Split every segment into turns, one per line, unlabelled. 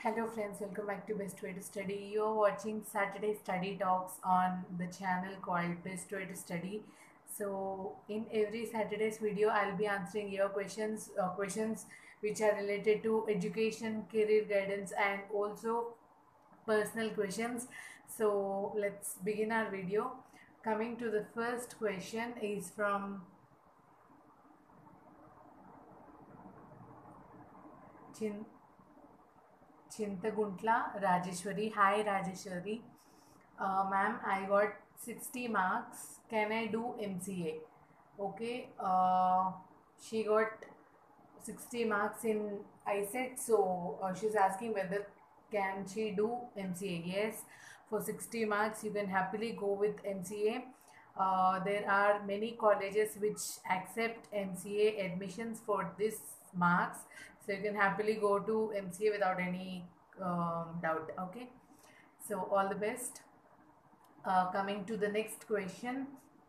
Hello friends, welcome back to Best Way to Study. You're watching Saturday Study Talks on the channel called Best Way to Study. So in every Saturday's video, I'll be answering your questions which are related to education, career guidance, and also personal questions. So let's begin our video. Coming to the first question is from Chin Chintaguntla Rajeshwari. Hi Rajeshwari. Ma'am, I got 60 marks. Can I do MCA? Okay. She got 60 marks in ISET, so she's asking whether can she do MCA. Yes, for 60 marks you can happily go with MCA. There are many colleges which accept MCA admissions for this marks, so you can happily go to MCA without any doubt. Okay, so all the best. Coming to the next question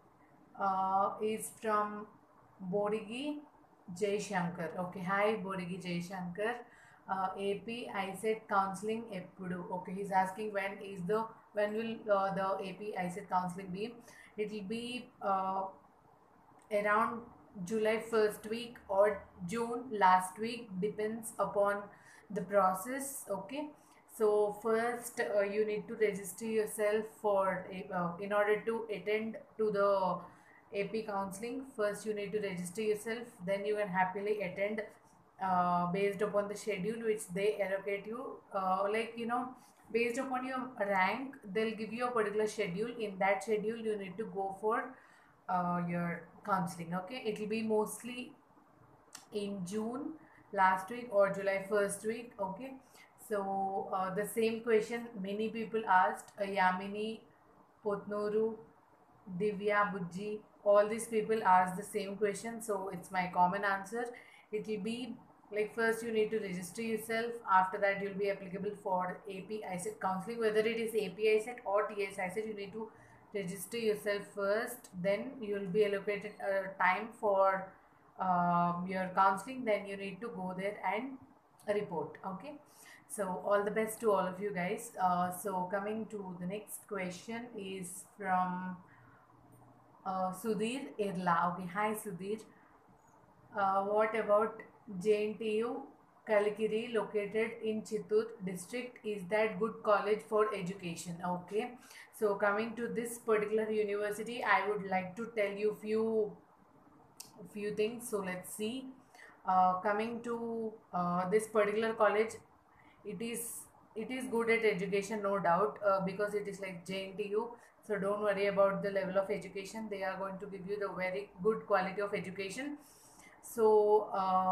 is from Borigi Jay Shankar. Okay, hi Borigi Jay Shankar. AP ISET counseling eppudu. Okay, he's asking when will the AP ISET counseling be? It will be around July first week or June last week, depends upon the process. Okay, so first you need to register yourself for in order to attend to the AP counseling. First you need to register yourself, then you can happily attend based upon the schedule which they allocate you. Based upon your rank, they'll give you a particular schedule. In that schedule you need to go for your counseling. Okay, it will be mostly in June last week or July first week. Okay, so the same question many people asked. Yamini, Potnuru, Divya, Bujji, all these people asked the same question, so it's my common answer. It will be like first you need to register yourself. After that you'll be applicable for AP ISET counseling. Whether it is AP ISET or TS ISET, you need to register yourself first. Then you'll be allocated a time for your counseling. Then you need to go there and report. Okay, so all the best to all of you guys. So coming to the next question is from Sudhir Irla. Okay, hi Sudhir. What about JNTU Kalikiri located in Chittoor district? Is that good college for education? Okay, so coming to this particular university, I would like to tell you few things. So let's see. Coming to this particular college, it is good at education, no doubt, because it is like JNTU. So don't worry about the level of education. They are going to give you the very good quality of education. So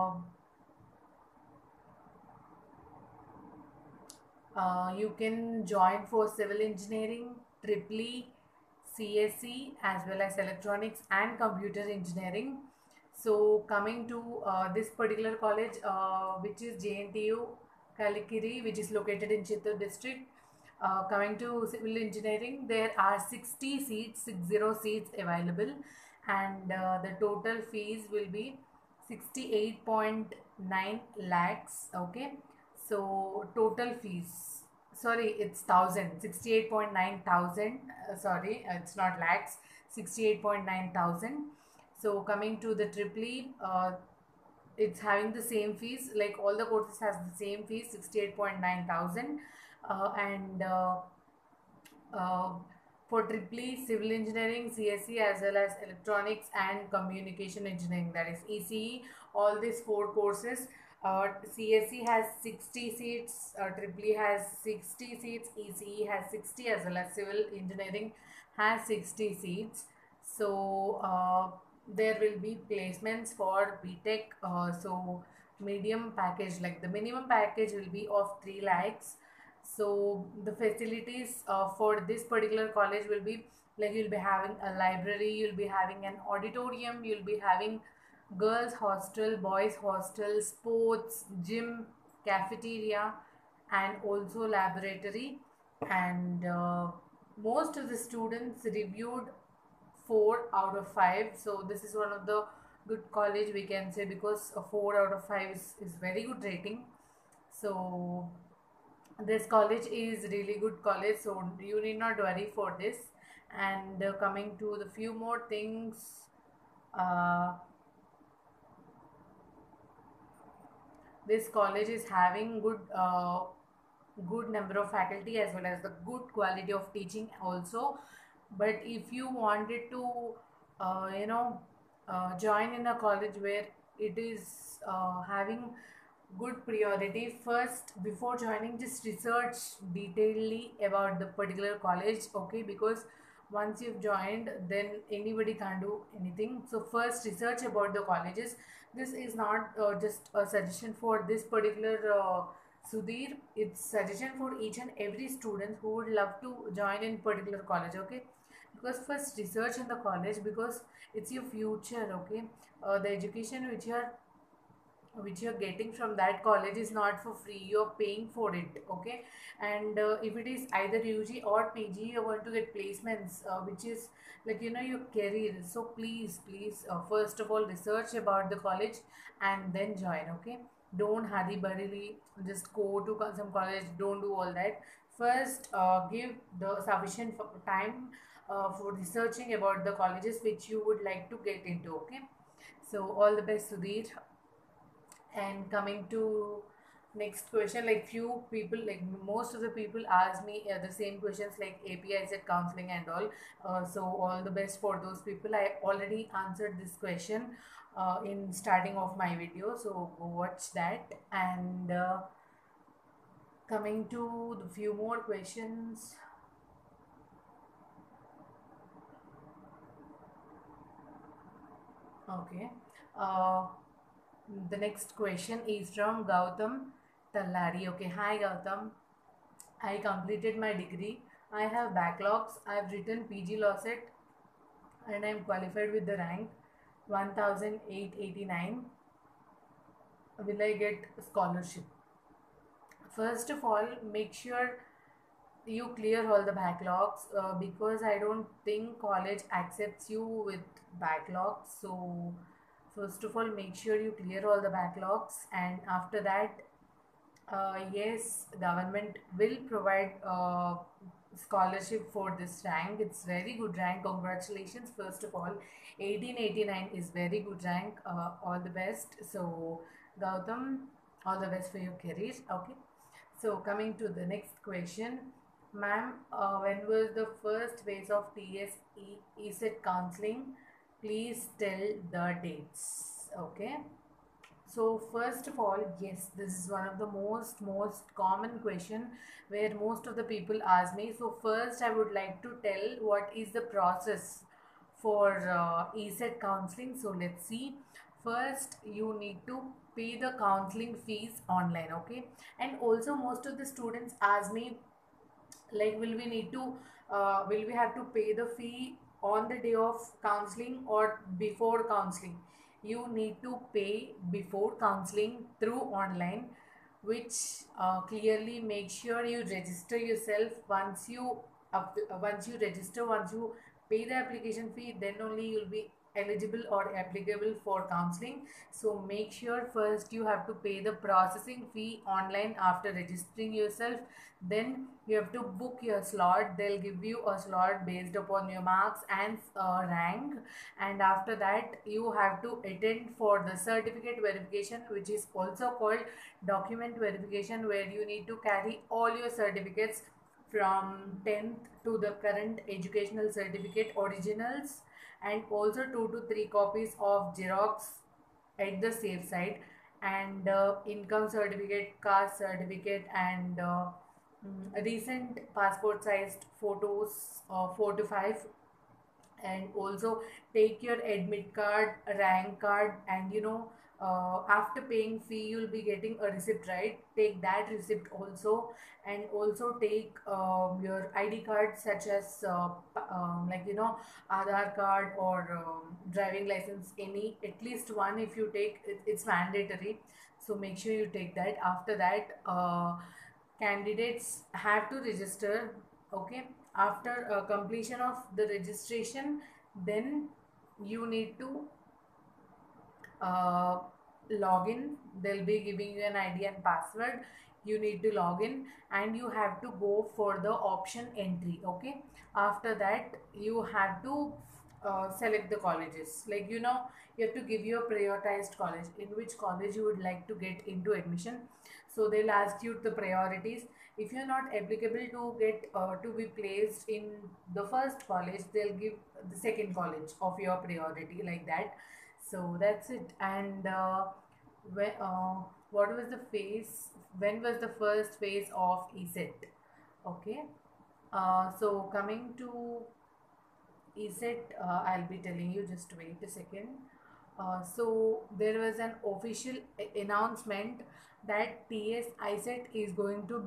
you can join for civil engineering, triple E, CSE, as well as electronics and computer engineering. So coming to this particular college, which is JNTU Kalikiri, which is located in Chittoor district. Coming to civil engineering, there are 60 seats, 60 seats available, and the total fees will be 68.9 lakhs. Okay, so total fees, sorry, it's thousand, 68.9 thousand. Sorry, it's not lakhs, 68.9 thousand. So coming to the triple E, it's having the same fees, like all the courses has the same fees, 68.9 thousand. And uh, for triple E, civil engineering, CSE, as well as electronics and communication engineering, that is ECE, all these four courses. CSE has 60 seats, triple E has 60 seats, ECE has 60, as well as civil engineering has 60 seats. So there will be placements for BTech. So medium package, like the minimum package will be of 3 lakhs. So the facilities for this particular college will be like you'll be having a library, you'll be having an auditorium, you'll be having girls hostel, boys hostel, sports, gym, cafeteria, and also laboratory. And most of the students reviewed 4 out of 5. So this is one of the good college we can say, because a 4 out of 5 is very good rating. So This college is really good college, so you need not worry for this. And coming to the few more things, uh, this college is having good number of faculty as well as the good quality of teaching also. But if you wanted to you know join in a college where it is having good priority, first before joining just research detailedly about the particular college, okay? Because once you've joined, then anybody can't do anything. So first research about the colleges. This is not just a suggestion for this particular Sudhir. It's suggestion for each and every student who would love to join in particular college, okay? Because first research in the college, because it's your future, okay? The education which you're getting from that college is not for free, you're paying for it, okay? And if it is either UG or PG, you're going to get placements, which is like your career. So please first of all research about the college and then join, okay? Don't hurry burryly just go to some college, don't do all that. First give the sufficient time for researching about the colleges which you would like to get into, okay? So all the best, Sudhir. And coming to next question, like few people, like most of the people ask me the same questions like APIs at counseling and all. So all the best for those people. I already answered this question in starting of my video, so go watch that. And coming to the few more questions. Okay. Uh, the next question is from Gautam Tallari. Okay, hi Gautam. I completed my degree. I have backlogs. I've written PG Law Set and I'm qualified with the rank 1889. Will I get scholarship? First of all, make sure you clear all the backlogs because I don't think college accepts you with backlogs. So, first of all, make sure you clear all the backlogs, and after that, yes, government will provide scholarship for this rank. It's very good rank. Congratulations, first of all. 1889 is very good rank. All the best. So, Gautam, all the best for your career. Okay. So, coming to the next question. Ma'am, when was the first phase of TSE ESET counseling? Please tell the dates. Okay. So first of all, yes, this is one of the most common question where most of the people ask me. So first, I would like to tell what is the process for ESET counseling. So let's see. First, you need to pay the counseling fees online, okay? And also, most of the students ask me, like, will we have to pay the fee on the day of counseling or before counseling? You need to pay before counseling through online, which clearly make sure you register yourself. Once you register, once you pay the application fee, then only you'll be eligible or applicable for counseling. So make sure first you have to pay the processing fee online after registering yourself. Then you have to book your slot. They'll give you a slot based upon your marks and rank. And after that, you have to attend for the certificate verification, which is also called document verification, where you need to carry all your certificates from 10th to the current educational certificate originals, and also 2 to 3 copies of Xerox at the safe side, and income certificate, caste certificate, and recent passport sized photos, 4 to 5. And also take your admit card, rank card, and after paying fee you'll be getting a receipt, right? Take that receipt also. And also take your ID card, such as like Aadhaar card or driving license, any at least one. If you take it, it's mandatory, so make sure you take that. After that, candidates have to register, okay? After completion of the registration, then you need to uh, log in. They'll be giving you an ID and password. you need to log in and you have to go for the option entry. Okay, after that you have to select the colleges, like you have to give your prioritized college, in which college you would like to get into admission. So they'll ask you the priorities. If you're not applicable to get to be placed in the first college, they'll give the second college of your priority, like that. So that's it. And when, what was the phase, when was the first phase of ESET? Okay, so coming to ESET, I'll be telling you, just wait a second. So there was an official announcement that TS ISET is going to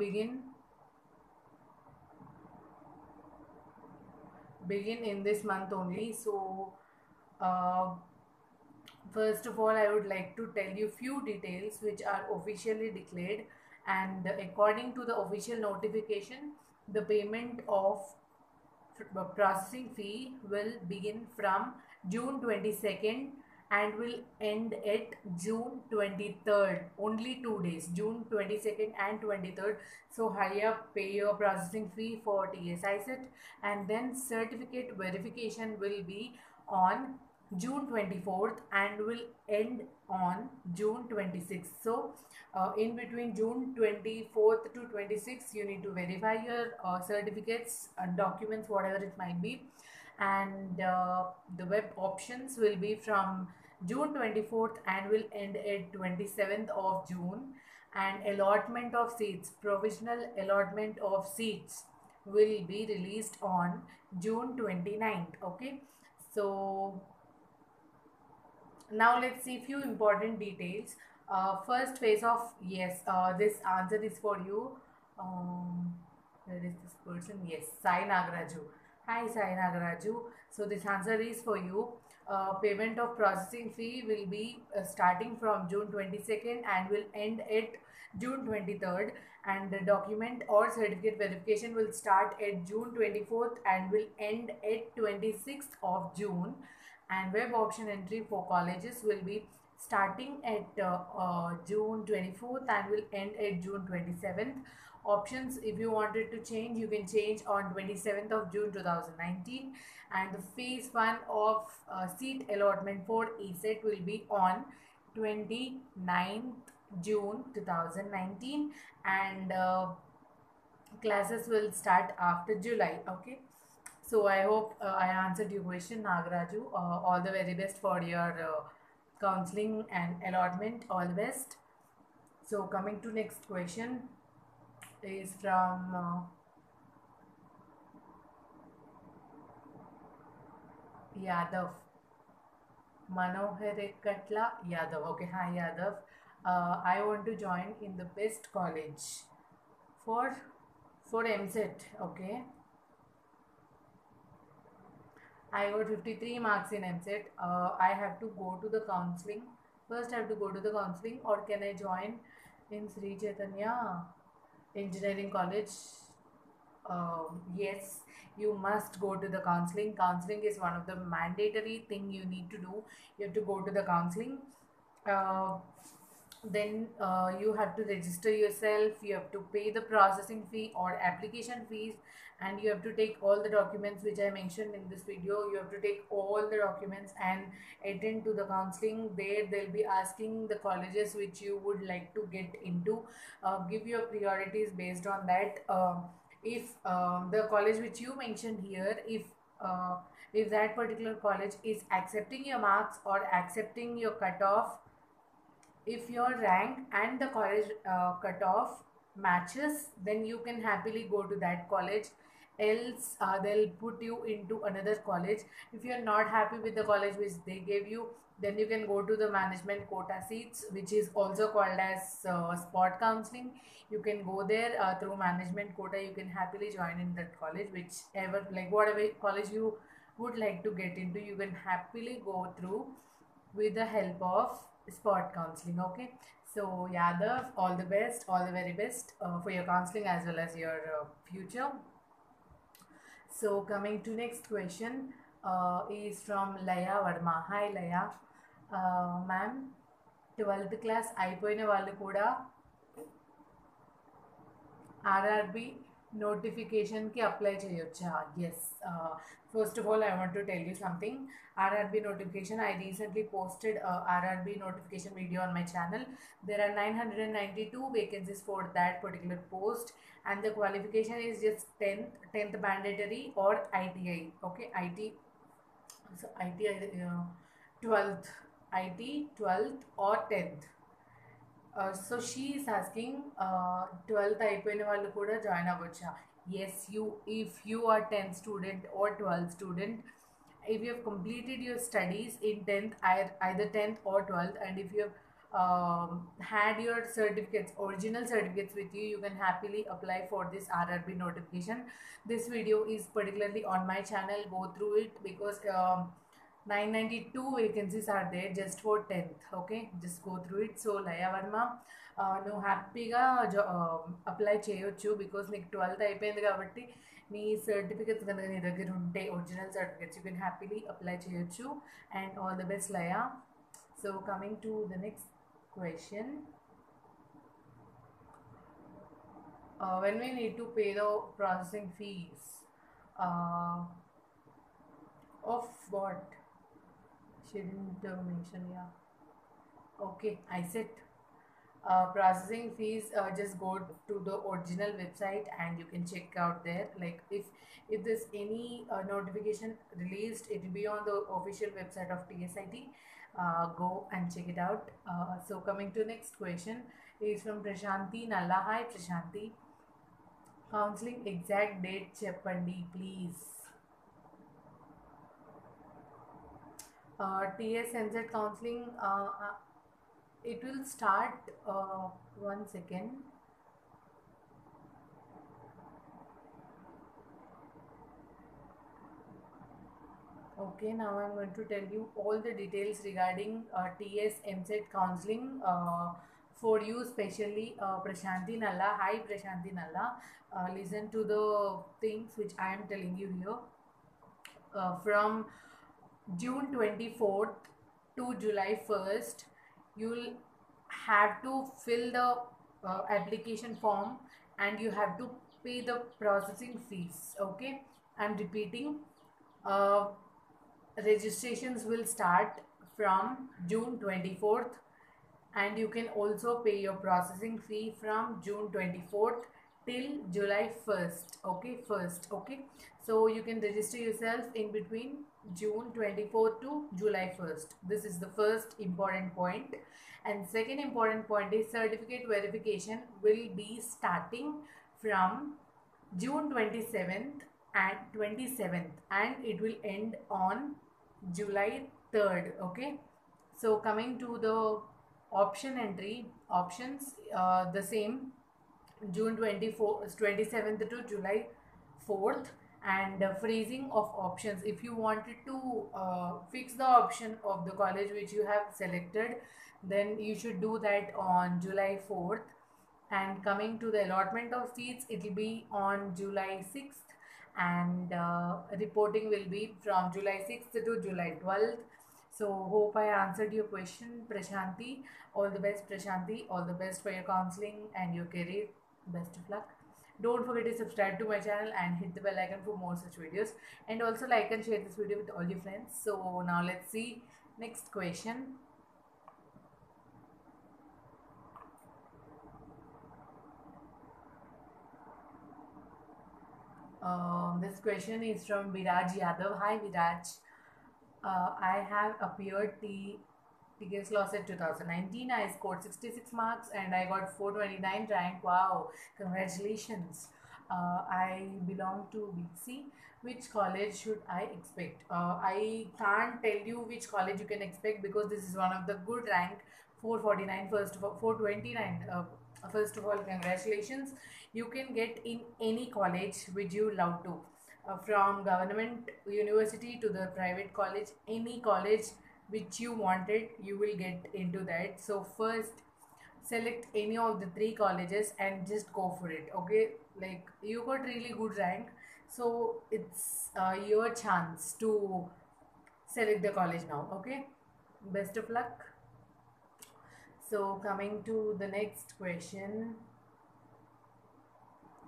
begin in this month only. So uh, first of all, I would like to tell you few details which are officially declared, and according to the official notification, the payment of processing fee will begin from June 22nd and will end at June 23rd. Only 2 days, June 22nd and 23rd. So hurry up, pay your processing fee for TSI set, and then certificate verification will be on June 24th and will end on June 26th. So in between June 24th to 26th, you need to verify your certificates and documents, whatever it might be. And the web options will be from June 24th and will end at 27th of June. And allotment of seats, provisional allotment of seats will be released on June 29th. Okay, so now let's see few important details. First phase of, yes, this answer is for you. Where is this person? Yes, Sai Nagaraju. Hi Sai Nagaraju. So this answer is for you. Payment of processing fee will be starting from June 22nd and will end at June 23rd, and the document or certificate verification will start at June 24th and will end at 26th of June. And web option entry for colleges will be starting at June 24th and will end at June 27th. Options, if you wanted to change, you can change on 27th of June 2019. And the phase 1 of seat allotment for ESET will be on 29th June 2019, and classes will start after July. Okay, so I hope I answered your question, Nagaraju. All the very best for your counseling and allotment. All the best. So coming to next question is from Yadav. Manohar Katla Yadav. Okay, hi Yadav. I want to join in the best college for MSET. Okay, I got 53 marks in MSET. I have to go to the counseling. First, I have to go to the counseling, or can I join in Sri Chaitanya Engineering College? Yes, you must go to the counseling. Counseling is one of the mandatory thing you need to do. You have to go to the counseling. Uh, then you have to register yourself, you have to pay the processing fee or application fees, and you have to take all the documents which I mentioned in this video. You have to take all the documents and attend to the counseling. There they'll be asking the colleges which you would like to get into. Give your priorities based on that. If the college which you mentioned here, if that particular college is accepting your marks or accepting your cutoff, if your rank and the college cutoff matches, then you can happily go to that college. Else they'll put you into another college. If you're not happy with the college which they gave you, then you can go to the management quota seats, which is also called as spot counseling. You can go there through management quota. You can happily join in that college, whichever, like whatever college you would like to get into, you can happily go through with the help of spot counseling. Okay, so Yadav, all the best, all the very best for your counseling as well as your future. So coming to next question is from Laya Verma. Hi Laya. Ma'am, 12th class అయిపోయిన వాళ్ళు కూడా RRB నోటిఫికేషన్కి apply చేయొచ్చా? Yes. First of all I want to tell you something. RRB notification, I recently posted a RRB notification video on my channel. There are 992 vacancies for that particular post, and the qualification is just 10th mandatory or ITI. Okay, IT, so ITI, 12th, IT 12th or 10th. So she is asking, 12th అయిపోయిన వాళ్ళు కూడా join అవ్వచ్చా? Yes, if you are 10th student or 12th student, if you have completed your studies in 10th, either 10th or 12th, and if you have had your certificates, original certificates with you, you can happily apply for this RRB notification. This video is particularly on my channel. Go through it because 992 vacancies are there just for 10th. Okay, just go through it. So Laya Varma, నువ్వు హ్యాపీగా apply చేయొచ్చు because నీకు 12th అయిపోయింది కాబట్టి నీ certificates కనుక నీ దగ్గర ఉంటే original certificates you can happily apply చేయొచ్చు. అండ్ ఆల్ ద బెస్ట్ లయా. So coming to the next question, when we need to pay the processing fees of what? She didn't mention. Yeah, okay, I said processing fees, just go to the original website and you can check out there. Like if there's any notification released, it will be on the official website of TSIT. Go and check it out. So coming to next question is from Prashanti Nalla. Hi Prashanti, counseling exact date cheppandi please. TS NZ counseling, it will start, 1 second. Okay, now I'm going to tell you all the details regarding TS MSET counseling for you, especially Prashanti Nalla. Hi Prashanti Nalla, listen to the things which I am telling you here. From June 24th to July 1st, you'll have to fill the application form and you have to pay the processing fees. Okay, I'm repeating. Registrations will start from June 24th, and you can also pay your processing fee from June 24th till July 1st. Okay, first. Okay, so you can register yourself in between June 24th to July 1st. This is the first important point. And second important point is certificate verification will be starting from June 27th and 27th, and it will end on July 3rd. Okay, so coming to the option entry, options, the same, June 27th to July 4th. And freezing of options, if you wanted to fix the option of the college which you have selected, then you should do that on July 4th. And coming to the allotment of seats, it will be on July 6th, and reporting will be from July 6th to July 12th. So hope I answered your question, Prashanti. All the best, Prashanti. All the best for your counseling and your career. Best of luck. Don't forget to subscribe to my channel and hit the bell icon for more such videos. And also like and share this video with all your friends. So now let's see next question. This question is from Viraj Yadav. Hi Viraj. I have appeared TKS Law Set 2019. I scored 66 marks and I got 429 rank. Wow, congratulations. I belong to BC. Which college should I expect? I can't tell you which college you can expect because this is one of the good rank. 449, first of all, 429. First of all, congratulations. You can get in any college which you love to. From government university to the private college, any college which you wanted, you will get into that. So first select any of the 3 colleges and just go for it. Okay, like you got really good rank, so it's your chance to select the college now. Okay, best of luck. So coming to the next question,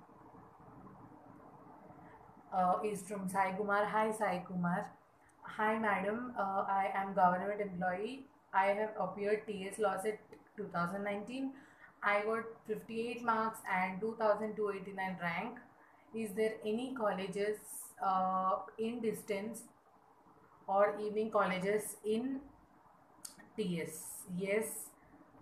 is from Sai Kumar. Hi, Sai Kumar. Hi, madam. I am government employee. I have appeared TS loss at 2019. I got 58 marks and 2289 rank. Is there any colleges in distance or evening colleges in TS? Yes,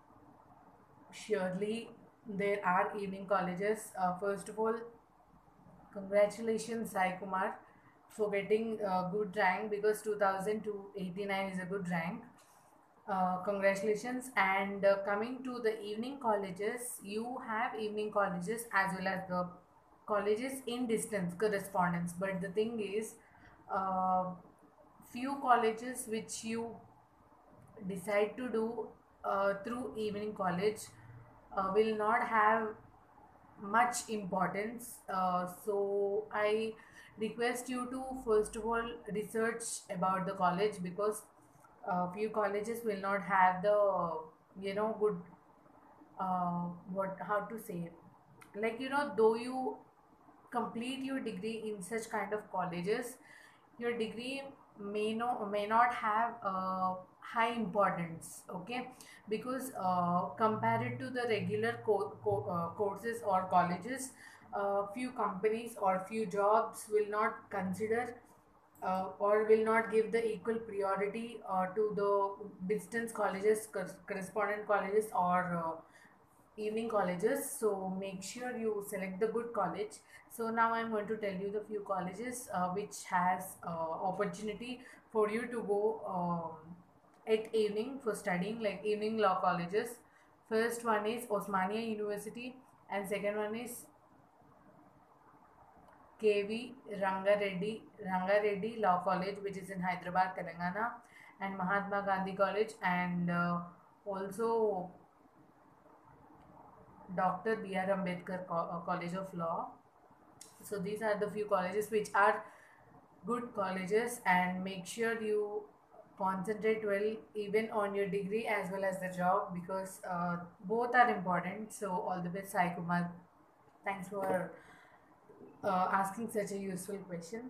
surely there are evening colleges. First of all, congratulations, Sai Kumar, for getting a good rank because 2000 to 89 is a good rank. Congratulations. And coming to the evening colleges, you have evening colleges as well as the colleges in distance correspondence. But the thing is, uh, few colleges which you decide to do through evening college will not have much importance. So I request you to first of all research about the college because few colleges will not have the good what how to say, like though you complete your degree in such kind of colleges, your degree may not have high importance, okay, because compared to the regular courses or colleges, few companies or few jobs will not consider or will not give the equal priority to the distance colleges, correspondent colleges, or evening colleges. So make sure you select the good college. So now I'm going to tell you the few colleges which has opportunity for you to go at evening for studying, like evening law colleges. First one is Osmania University, and second one is KV Rangareddy Law College, which is in Hyderabad, Telangana, and Mahatma Gandhi College, and also Dr. B.R. Ambedkar College of Law. So these are the few colleges which are good colleges, and make sure you concentrate well even on your degree as well as the job because both are important. So all the best, Sai Kumar. Thanks for asking such a useful question.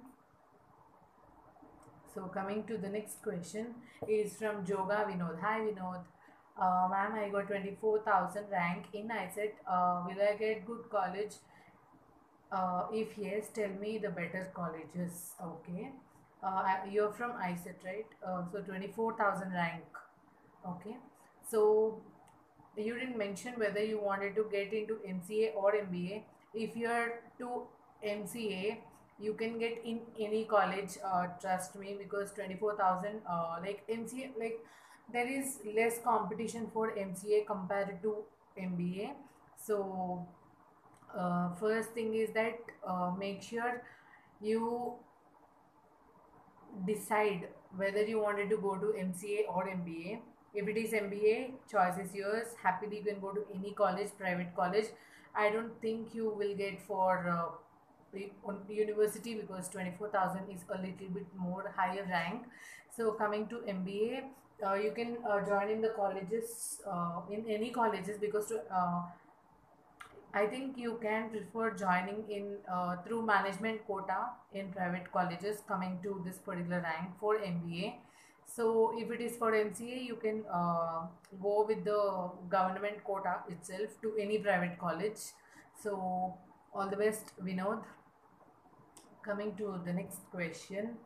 So coming to the next question is from Joga Vinod. Hi Vinod. Ma'am, I got 24,000 rank in ISET. Will I get good college? If yes, tell me the better colleges. Okay. You're from ISET, right? So 24,000 rank. Okay. So you didn't mention whether you wanted to get into MCA or MBA. If you're to MCA, you can get in any college. Trust me, because 24,000, like MCA, like there is less competition for MCA compared to MBA. So first thing is that make sure you decide whether you wanted to go to MCA or MBA. If it is MBA, choice is yours. Happily, you can go to any college, private college. I don't think you will get for university because 24,000 is a little bit more higher rank. So coming to MBA, you can join in the colleges, in any colleges, because I think you can prefer joining in through management quota in private colleges coming to this particular rank for MBA. So if it is for MCA, you can go with the government quota itself to any private college. So all the best, Vinod. Coming to the next question.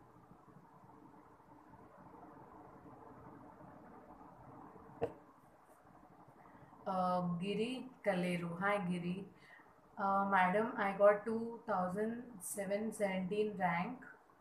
Giri Kaleru. Hi Giri. Madam, I got 2017 rank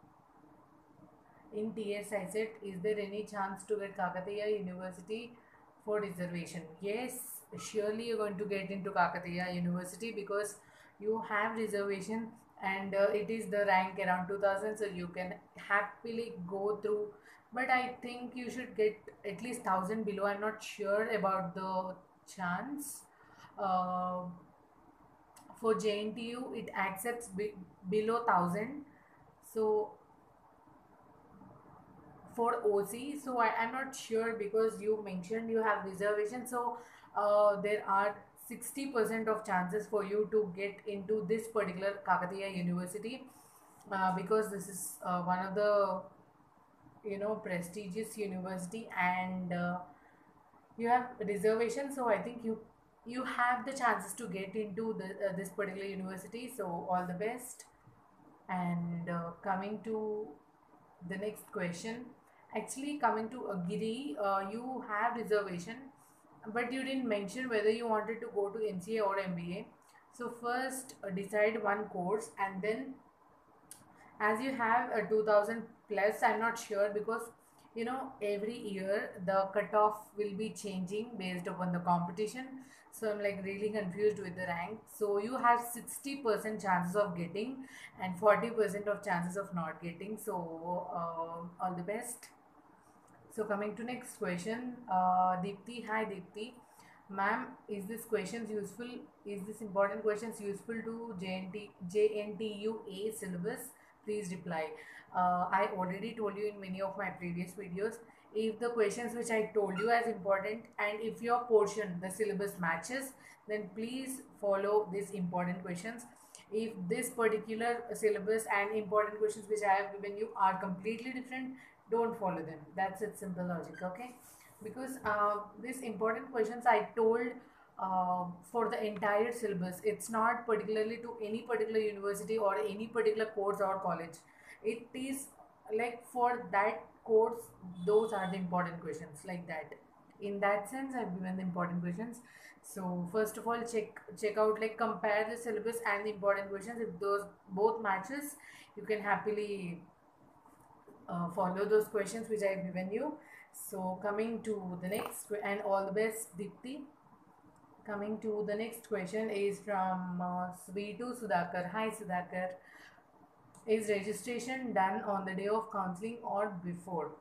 in TS. I said, is there any chance to get Kakatiya University for reservation? Yes, surely you're going to get into Kakatiya University because you have reservation, and it is the rank around 2000, so you can happily go through. But I think you should get at least 1000 below. I'm not sure about the chance. Uh, for JNTU, it accepts below 1000. So for OC, so I'm not sure because you mentioned you have reservation. So there are 60% of chances for you to get into this particular Kakatiya University. because this is one of the prestigious university, and you have reservation, so I think you have the chances to get into this particular university, so all the best. And coming to the next question, actually coming to Agiri, you have reservation, but you didn't mention whether you wanted to go to MCA or MBA. So first decide one course, and then as you have a 2000 plus, I'm not sure, because every year the cutoff will be changing based upon the competition. So I'm like really confused with the rank. So you have 60% chances of getting and 40% of chances of not getting. So all the best. So coming to next question, Deepti. Hi Deepti. Ma'am, is this questions useful? Is this important questions useful to JNTUA syllabus? Please reply. I already told you in many of my previous videos. If the questions which I told you as important, and if your portion, the syllabus matches, then please follow these important questions. If this particular syllabus and important questions which I have given you are completely different, don't follow them. That's it, simple logic. Okay, because these important questions I told for the entire syllabus. It's not particularly to any particular university or any particular course or college. It is like for that course, those are the important questions, like that. In that sense, I've given the important questions. So first of all, check out, like compare the syllabus and the important questions. If those both matches, you can happily follow those questions which I've given you. So coming to the next, and all the best, Dipti. Coming to the next question is from Sweetu Sudhakar. Hi Sudhakar. Is registration done on the day of counseling or before?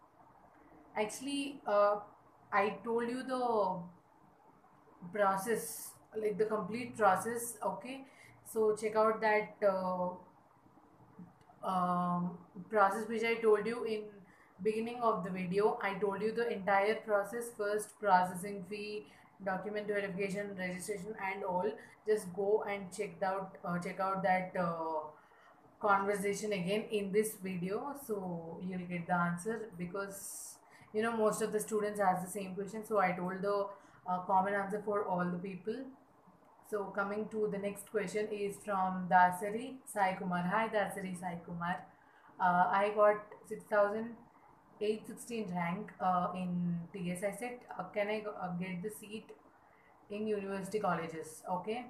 Actually, I told you the process, like the complete process. Okay, so check out that process which I told you in beginning of the video. I told you the entire process: first processing fee, document verification, registration, and all. Just go and check out that conversation again in this video, so you'll get the answer, because most of the students ask the same question, so I told the common answer for all the people. So coming to the next question is from Dasari Sai Kumar. Hi Dasari Sai Kumar. I got 6,816 rank in TS. I said, can I get the seat in university colleges? Okay.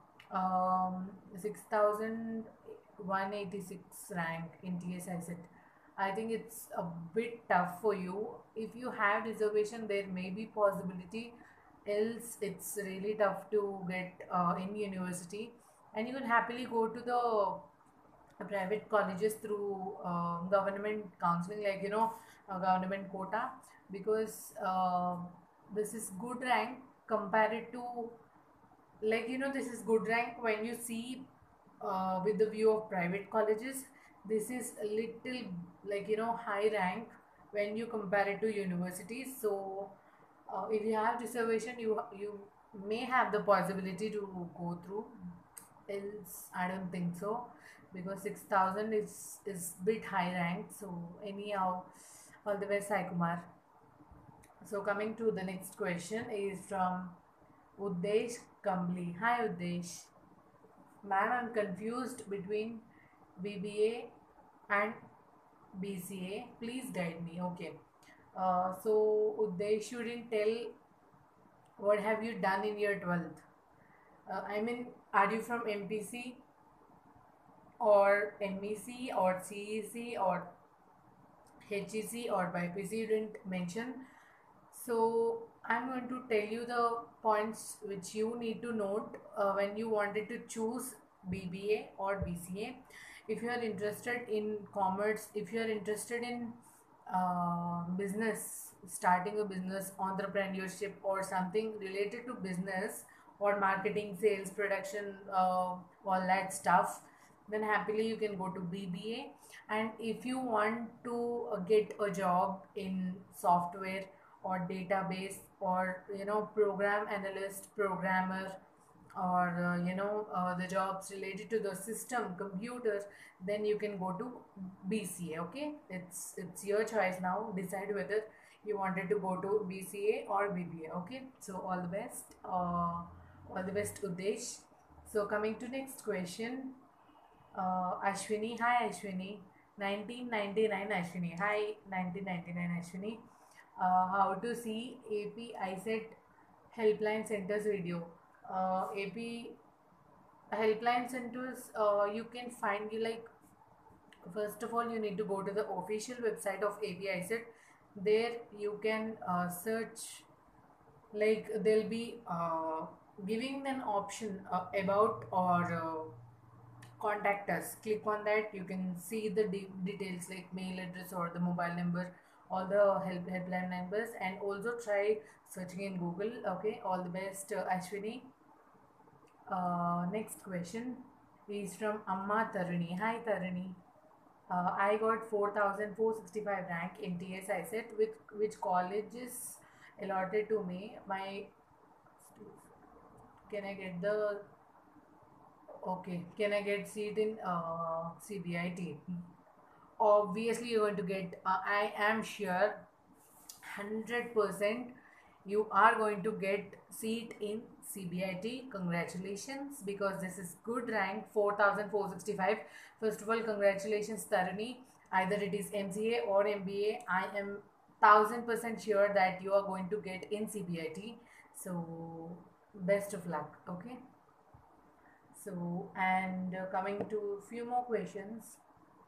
6,186 rank in TS. I said, I think it's a bit tough for you. If you have reservation, there may be possibility, else it's really tough to get in university, and you can happily go to the private colleges through government counseling, like government quota, because this is good rank compared to, like this is good rank when you see with the view of private colleges. This is a little, like high rank when you compare it to universities. So if you have reservation, you may have the possibility to go through, else I don't think so, because 6,000 is bit high rank. So anyhow, all the best, Sai Kumar. So coming to the next question is from Uddesh Kambli. Hi Uddesh. Ma'am, I'm confused between BBA and BCA. Please guide me. Okay. So Uddesh, you didn't tell what have you done in your 12th. I mean, are you from MPC or MEC or CEC or HEC or BIPC? You didn't mention. So I'm going to tell you the points which you need to note when you wanted to choose BBA or BCA. If you are interested in commerce, if you are interested in business, starting a business, entrepreneurship, or something related to business or marketing, sales, production, all that stuff, then happily you can go to BBA. And if you want to get a job in software or database, or program analyst, programmer, or the jobs related to the system computers, then you can go to BCA. Okay, it's your choice now. Decide whether you wanted to go to BCA or BBA. Okay, so all the best, Udesh. So coming to next question, Ashwini. Hi, Ashwini. 1999 Ashwini. Hi, 1999 Ashwini. How to see AP ISET helpline centers video. AP helpline centers, you can find, you like, first of all you need to go to the official website of AP ISET. There you can search, like they'll be giving an option about or contact us. Click on that, you can see the details like mail address or the mobile number, all the helpline numbers, and also try searching in Google. Okay, all the best, Ashwini. Next question is from Amma Taruni. Hi Taruni. I got 4,465 rank in TS I said, with which colleges allotted to me. My, can I get the, okay, can I get seat in CBIT? Obviously you're going to get, I am sure 100% you are going to get seat in CBIT. Congratulations, because this is good rank, 4,465. First of all, congratulations Tarani. Either it is MCA or MBA, I am 1,000% sure that you are going to get in CBIT. So best of luck. Okay, so and coming to few more questions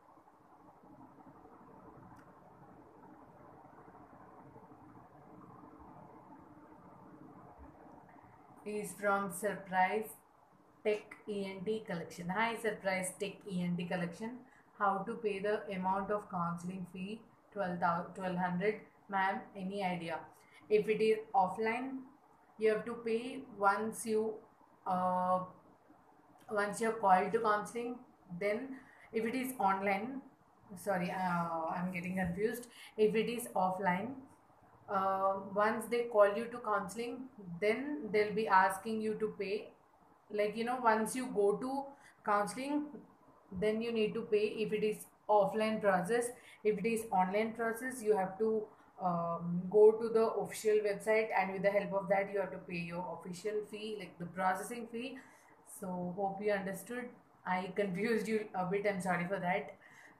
is from Surprise Tech ENT Collection. Hi, Surprise Tech ENT Collection. How to pay the amount of counseling fee? 1200. Ma'am, any idea? If it is offline, you have to pay uh, once you're called to counseling. Then if it is online, sorry, I'm getting confused. If it is offline, once they call you to counseling, then they'll be asking you to pay. Like, once you go to counseling, then you need to pay if it is offline process. If it is online process, you have to go to the official website, and with the help of that you have to pay your official fee, like the processing fee. So hope you understood. I confused you a bit, I'm sorry for that.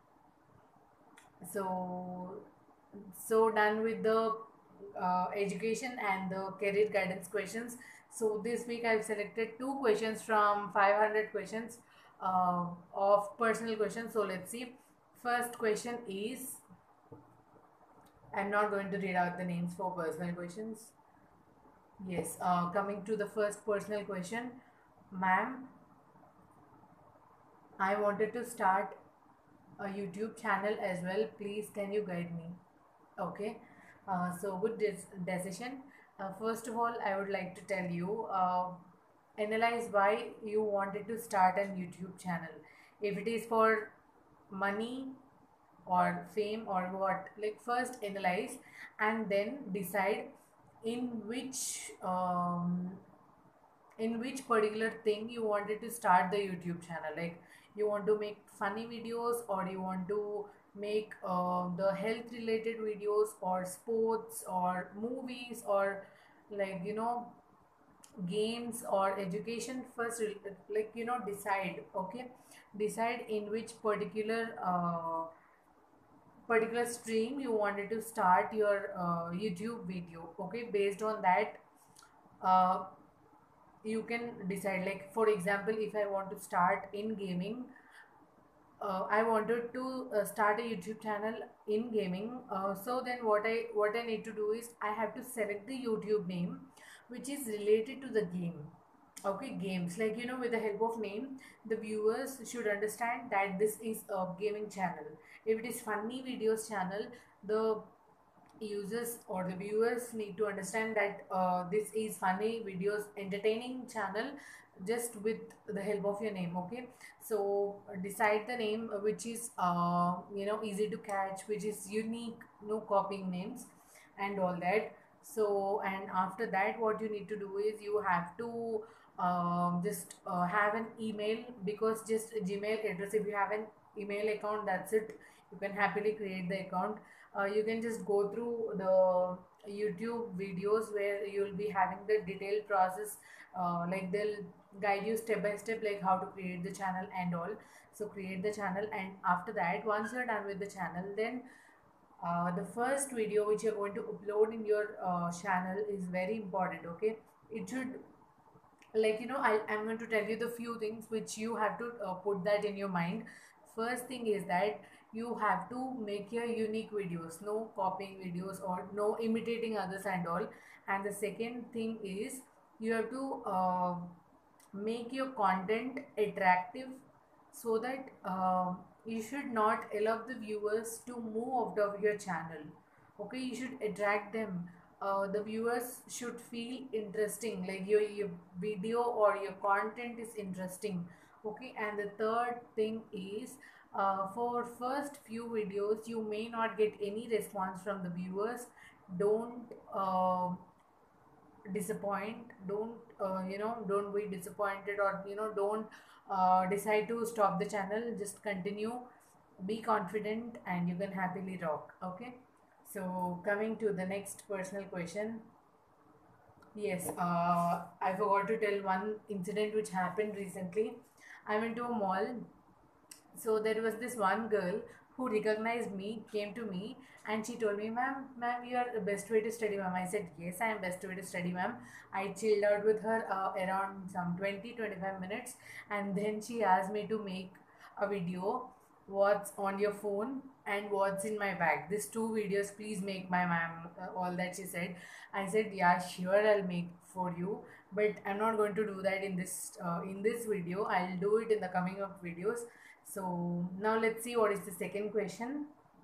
So done with the education and the career guidance questions. So this week I've selected two questions from 500 questions of personal questions. So let's see. First question is, I'm not going to read out the names for personal questions. Yes, coming to the first personal question. Ma'am, I wanted to start a YouTube channel as well. Please, can you guide me? Okay, so good decision. First of all, I would like to tell you, analyze why you wanted to start a YouTube channel. If it is for money or fame or what, like first analyze and then decide in which particular thing you wanted to start the YouTube channel. Like, you want to make funny videos, or you want to make the health related videos, or sports, or movies, or like, games or education. First, like, decide. Okay, decide in which particular stream you wanted to start your YouTube video. Okay, based on that, uh, you can decide. Like, for example, if I want to start in gaming, I wanted to start a YouTube channel in gaming. So then what I need to do is I have to select the YouTube name which is related to the game. Okay, games, like, with the help of name, the viewers should understand that this is a gaming channel. If it is funny videos channel, the users or the viewers need to understand that this is funny videos entertaining channel, just with the help of your name. Okay, so decide the name which is easy to catch, which is unique, no copying names and all that. So, and after that, what you need to do is you have to just have an email, because just a Gmail address, if you have an email account, that's it. You can happily create the account. You can just go through the YouTube videos where you'll be having the detailed process, like they'll guide you step by step, like how to create the channel and all. So create the channel, and after that, once you're done with the channel, then the first video which you're going to upload in your channel is very important. Okay, it should, like, I'm going to tell you the few things which you have to put that in your mind. First thing is that you have to make your unique videos, no copying videos or no imitating others and all. And the second thing is you have to make your content attractive, so that you should not allow the viewers to move out of your channel. Okay, you should attract them. The viewers should feel interesting, like your video or your content is interesting. Okay, and the third thing is, for first few videos you may not get any response from the viewers. Don't disappoint, don't be disappointed, or don't decide to stop the channel. Just continue, be confident, and you can happily rock. Okay, so coming to the next personal question. Yes, I forgot to tell one incident which happened recently. I went to a mall. So there was this one girl who recognized me, came to me, and she told me, ma'am, you are the best way to study, ma'am. I said, yes, I am best way to study, ma'am. I chilled out with her around some 20-25 minutes, and then she asked me to make a video, what's on your phone and what's in my bag. These two videos, please make my ma'am, all that she said. I said, yeah, sure, I'll make for you, but I'm not going to do that in this video. I'll do it in the coming up videos. So now let's see what is the second question.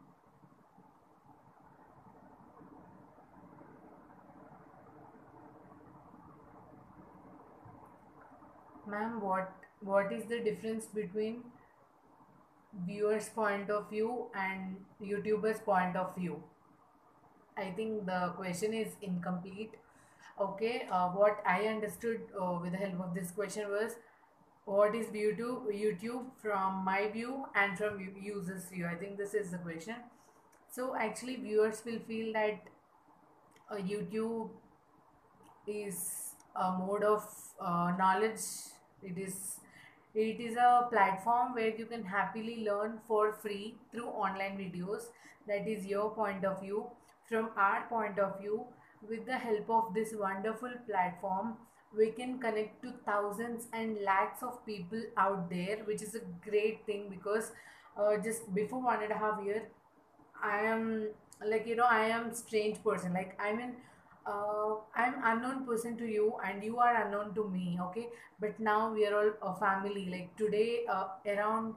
Ma'am, what is the difference between viewers' point of view and YouTuber's point of view? I think the question is incomplete. Okay, what I understood with the help of this question was, what is view to YouTube from my view and from user's view? I think this is the question. So actually, viewers will feel that YouTube is a mode of knowledge. It is it is a platform where you can happily learn for free through online videos. That is your point of view. From our point of view, with the help of this wonderful platform, we can connect to thousands and lakhs of people out there, which is a great thing, because just before 1.5 year, I am, like, I am strange person. Like, I'm unknown person to you, and you are unknown to me. Okay, but now we are all a family. Like today, around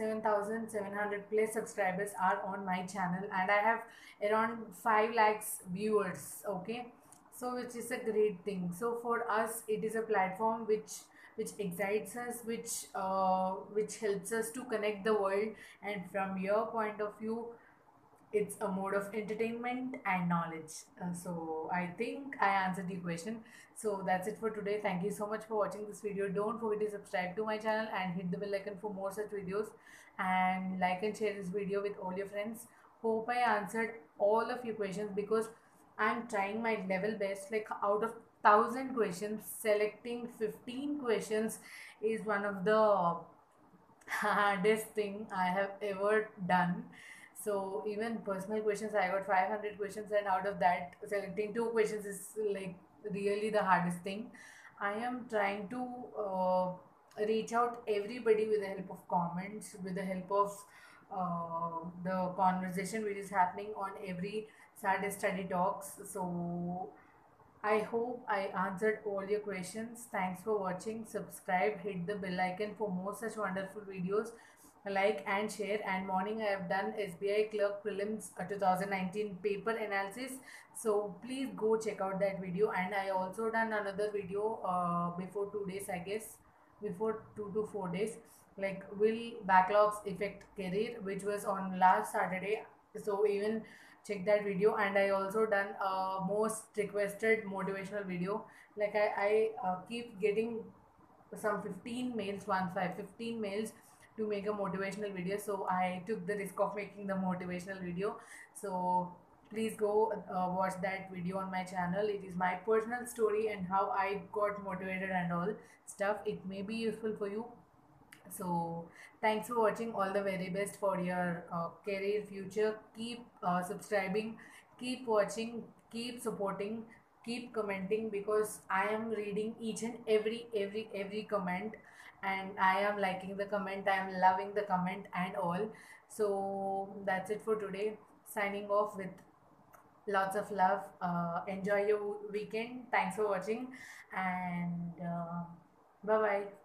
7,700 plus subscribers are on my channel, and I have around 5 lakhs viewers. Okay, so which is a great thing. So for us, it is a platform which excites us, which helps us to connect the world. And from your point of view, it's a mode of entertainment and knowledge. So I think I answered the question. So that's it for today. Thank you so much for watching this video. Don't forget to subscribe to my channel and hit the bell icon for more such videos, and like and share this video with all your friends. Hope I answered all of your questions, because I'm trying my level best. Like out of 1,000 questions, selecting 15 questions is one of the hardest thing I have ever done. So even personal questions, I got 500 questions, and out of that, selecting two questions is like really the hardest thing. I am trying to reach out everybody with the help of comments, with the help of the conversation which is happening on every Saturday study talks. So I hope I answered all your questions. Thanks for watching. Subscribe, hit the bell icon for more such wonderful videos. Like and share. And morning I have done SBI Clerk Prelims 2019 paper analysis. So please go check out that video. And I also done another video before 2 days, I guess, before 2 to 4 days. Like, will backlogs affect career, which was on last Saturday. So even check that video. And I also done a most requested motivational video. Like I keep getting some 15 mails, 15 mails to make a motivational video. So I took the risk of making the motivational video. So please go watch that video on my channel. It is my personal story and how I got motivated and all stuff. It may be useful for you. So thanks for watching. All the very best for your career future. Keep subscribing, keep watching, keep supporting, keep commenting, because I am reading each and every comment, and I am liking the comment, I am loving the comment and all. So that's it for today. Signing off with lots of love. Enjoy your weekend. Thanks for watching, and bye bye.